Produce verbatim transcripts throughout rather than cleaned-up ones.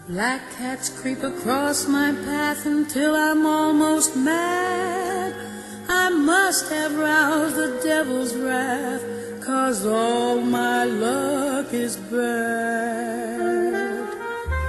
Black cats creep across my path until I'm almost mad. I must have roused the devil's wrath, 'cause all my luck is bad.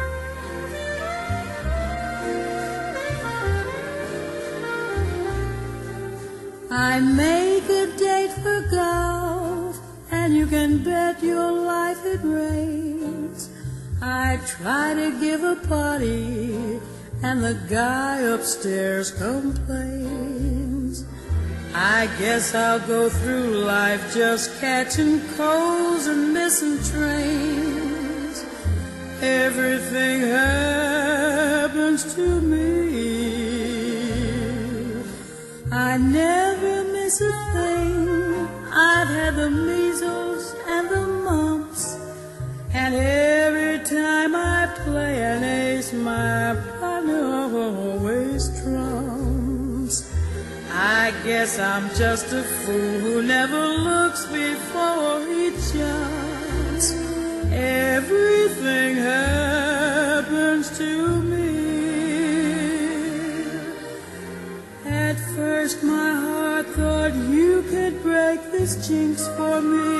I make a date for golf, and you can bet your life it rains. I try to give a party, and the guy upstairs complains. I guess I'll go through life just catching colds and missing trains. Everything happens to me. I never miss a thing. I've had the measles and the mumps, and every time I play an ace, my partner always trumps. I guess I'm just a fool who never looks before he jumps. Everything happens to me. At first my heart thought you could break this jinx for me,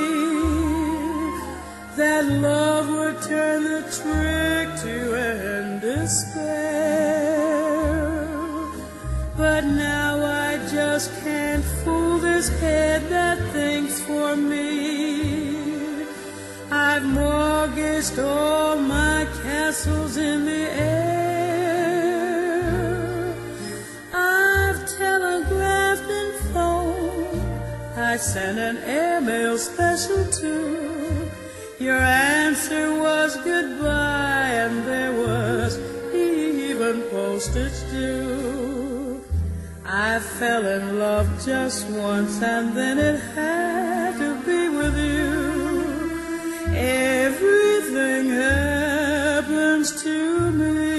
that love would turn the trick to end despair. But now I just can't fool this head that thinks for me. I've mortgaged all my castles in the air. I've telegraphed and phoned. I sent an airmail special too. Your answer was goodbye, and there was even postage due. I fell in love just once, and then it had to be with you. Everything happens to me.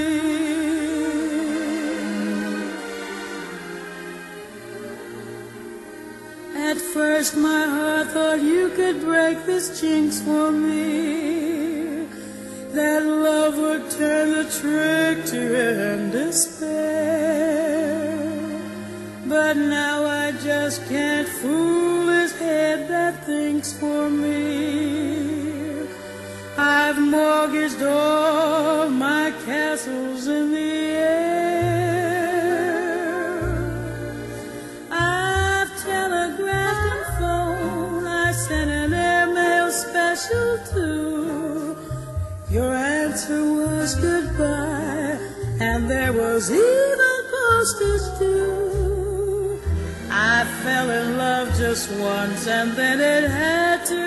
At first my heart thought you could break this jinx for me, that love would turn the trick to end despair. But now I just can't fool his head that thinks for me. I've mortgaged all my castles in the air. I've telegraphed and phoned. I sent an airmail special too. Your answer was goodbye, and there was even postage due. I fell in love just once, and then it had to